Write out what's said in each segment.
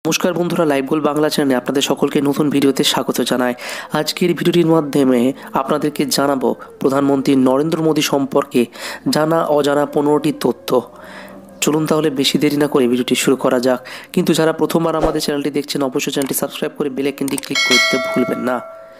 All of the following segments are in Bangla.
নমস্কার বন্ধুরা, লাইভ গোল বাংলা চ্যানেলে আপনাদের সকলকে নতুন ভিডিওতে স্বাগত জানাই। আজকের ভিডিওটির মাধ্যমে আপনাদেরকে জানাবো প্রধানমন্ত্রী নরেন্দ্র মোদী সম্পর্কে জানা অজানা 15টি তথ্য। চলুন তাহলে বেশি দেরি না করে ভিডিওটি শুরু করা যাক। কিন্তু যারা প্রথমবার আমাদের চ্যানেলটি দেখছেন অবশ্যই চ্যানেলটি সাবস্ক্রাইব করে বেল আইকনটি ক্লিক করতে ভুলবেন না।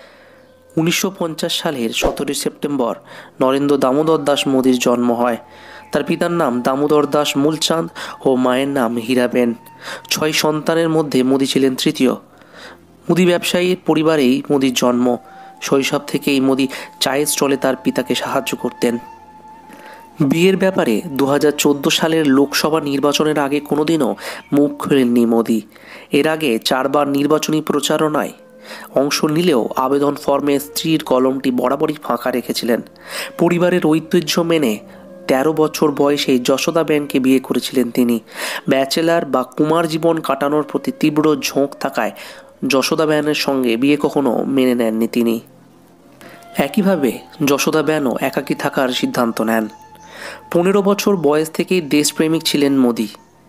1950 সালের 17 সেপ্টেম্বর নরেন্দ্র দামোদর দাস মোদীর জন্ম হয়। তার পিতার নাম দামোদর দাস মূলচাঁদ ও মায়ের নাম হীরাবেন। 6 সন্তানের মধ্যে মোদী ছিলেন তৃতীয়। মোদী ব্যবসায়ীর পরিবারেই মোদীর জন্ম। শৈশব থেকেই মোদী চায়ের স্টলে তার পিতাকে সাহায্য করতেন। বিয়ের ব্যাপারে 2014 সালের লোকসভা নির্বাচনের আগে কোনোদিনও মুখ খোলেননি মোদী। এর আগে 4 বার নির্বাচনী প্রচারণায় অংশ নিলেও আবেদন ফর্মে স্ত্রীর কলমটি বরাবরই ফাঁকা রেখেছিলেন। পরিবারের ঐতিহ্য মেনে 13 বছর বয়সে যশোদাবেনকে বিয়ে করেছিলেন তিনি। ব্যাচেলার বা কুমার জীবন কাটানোর প্রতি তীব্র ঝোঁক থাকায় যশোদাবেনের সঙ্গে বিয়ে কখনো মেনে নেননি তিনি। একইভাবে যশোদাবেনও একাকী থাকার সিদ্ধান্ত নেন। 15 বছর বয়স থেকেই দেশপ্রেমিক ছিলেন মোদী।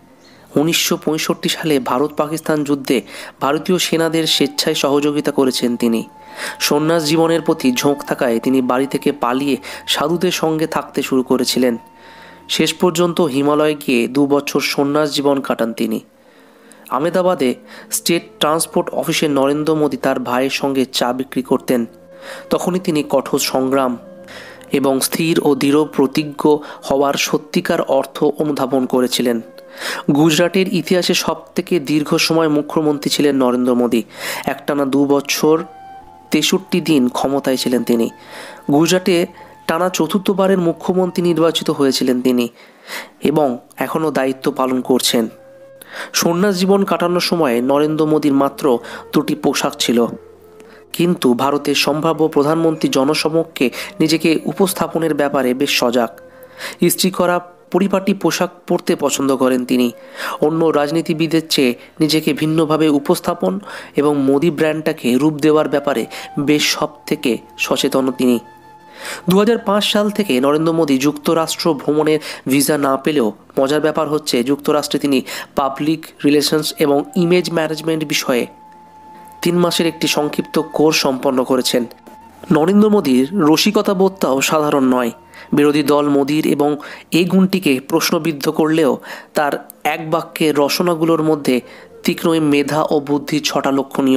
1965 সালে ভারত পাকিস্তান যুদ্ধে ভারতীয় সেনাদের স্বেচ্ছায় সহযোগিতা করেছেন তিনি। সন্ন্যাস জীবনের প্রতি ঝোঁক থাকায় তিনি বাড়ি থেকে পালিয়ে সাধুদের সঙ্গে থাকতে শুরু করেছিলেন। শেষ পর্যন্ত হিমালয়ে গিয়ে 2 বছর সন্ন্যাস জীবন কাটান তিনি। আহমেদাবাদে স্টেট ট্রান্সপোর্ট অফিসে নরেন্দ্র মোদী তার ভাইয়ের সঙ্গে চা বিক্রি করতেন। তখনই তিনি কঠোর সংগ্রাম এবং স্থির ও দৃঢ় প্রতিজ্ঞ হওয়ার সত্যিকার অর্থ অনুধাবন করেছিলেন। গুজরাটের ইতিহাসে সবথেকে দীর্ঘ সময় মুখ্যমন্ত্রী ছিলেন নরেন্দ্র মোদী। একটানা 2 বছর 63 দিন ক্ষমতায় ছিলেন তিনি। গুজরাটে টানা 4র্থবারের মুখ্যমন্ত্রী নির্বাচিত হয়েছিলেন তিনি এবং এখনও দায়িত্ব পালন করছেন। সন্ন্যাস জীবন কাটানোর সময় নরেন্দ্র মোদীর মাত্র 2টি পোশাক ছিল, কিন্তু ভারতের সম্ভাব্য প্রধানমন্ত্রী জনসমক্ষে নিজেকে উপস্থাপনের ব্যাপারে বেশ সজাগ। ইস্ত্রি করা পরিপাটি পোশাক পরতে পছন্দ করেন তিনি। অন্য রাজনীতিবিদের চেয়ে নিজেকে ভিন্নভাবে উপস্থাপন এবং মোদী ব্র্যান্ডটাকে রূপ দেওয়ার ব্যাপারে বেশ সব থেকে সচেতন তিনি। 2005 সাল থেকে নরেন্দ্র মোদী যুক্তরাষ্ট্র ভ্রমণের ভিসা না পেলেও মজার ব্যাপার হচ্ছে যুক্তরাষ্ট্রে তিনি পাবলিক রিলেশনস এবং ইমেজ ম্যানেজমেন্ট বিষয়ে 3 মাসের একটি সংক্ষিপ্ত কোর্স সম্পন্ন করেছেন। নরেন্দ্র মোদীর রসিকতা বোধটাও সাধারণ নয়। বিরোধী দল মোদীর এবং এই গুণটিকে প্রশ্নবিদ্ধ করলেও তার এক বাক্যে রচনাগুলোর মধ্যে তীক্ষ্ণ মেধা ও বুদ্ধির ছটা লক্ষণীয়।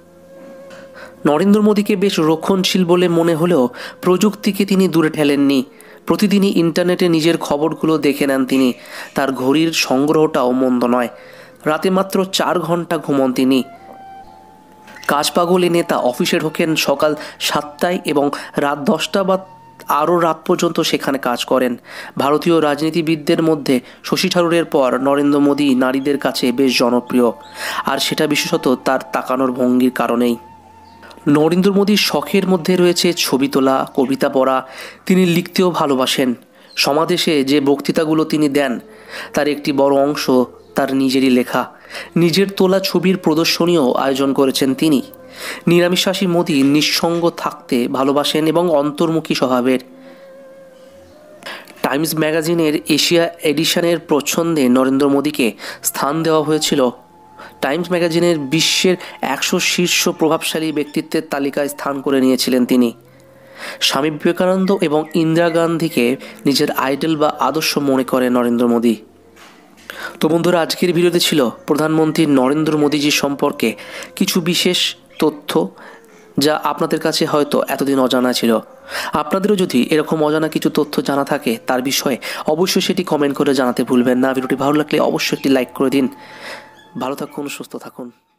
নরেন্দ্র মোদীকে বেশ রক্ষণশীল বলে মনে হলেও প্রযুক্তিকে তিনি দূরে ঠেলেননি। প্রতিদিনই ইন্টারনেটে নিজের খবরগুলো দেখে নেন তিনি। তার ঘড়ির সংগ্রহটাও মন্দ নয়। রাতে মাত্র 4 ঘন্টা ঘুমন তিনি। কাজ পাগল নেতা অফিসে ঢোকেন সকাল 7টায় এবং রাত 10টা বা আরও রাত পর্যন্ত সেখানে কাজ করেন। ভারতীয় রাজনীতিবিদদের মধ্যে শশী থারুরের পর নরেন্দ্র মোদী নারীদের কাছে বেশ জনপ্রিয়, আর সেটা বিশেষত তার তাকানোর ভঙ্গির কারণেই। নরেন্দ্র মোদীর শখের মধ্যে রয়েছে ছবি তোলা, কবিতা পড়া। তিনি লিখতেও ভালোবাসেন। সমাবেশে যে বক্তৃতাগুলো তিনি দেন তার একটি বড় অংশ তার নিজেরই লেখা। নিজের তোলা ছবির প্রদর্শনীও আয়োজন করেছেন তিনি। নিরামিষাশী মোদী নিঃসঙ্গ থাকতে ভালোবাসেন এবং অন্তর্মুখী স্বভাবের। টাইমস ম্যাগাজিনের এশিয়া এডিশনের প্রচ্ছদে নরেন্দ্র মোদীকে স্থান দেওয়া হয়েছিল। টাইমস ম্যাগাজিনের বিশ্বের 100 শীর্ষ প্রভাবশালী ব্যক্তিত্বের তালিকায় স্থান করে নিয়েছিলেন তিনি। স্বামী বিবেকানন্দ এবং ইন্দিরা গান্ধীকে নিজের আইডল বা আদর্শ মনে করে নরেন্দ্র মোদী। তো বন্ধুরা, আজকের ভিডিওতে ছিল প্রধানমন্ত্রী নরেন্দ্র মোদীজি সম্পর্কে কিছু বিশেষ তথ্য, যা আপনাদের কাছে হয়তো এতদিন অজানা ছিল। আপনাদেরও যদি এরকম অজানা কিছু তথ্য জানা থাকে তার বিষয়ে অবশ্যই সেটি কমেন্ট করে জানাতে ভুলবেন না। ভিডিওটি ভালো লাগলে অবশ্যই একটি লাইক করে দিন। ভালো থাকুন, সুস্থ থাকুন।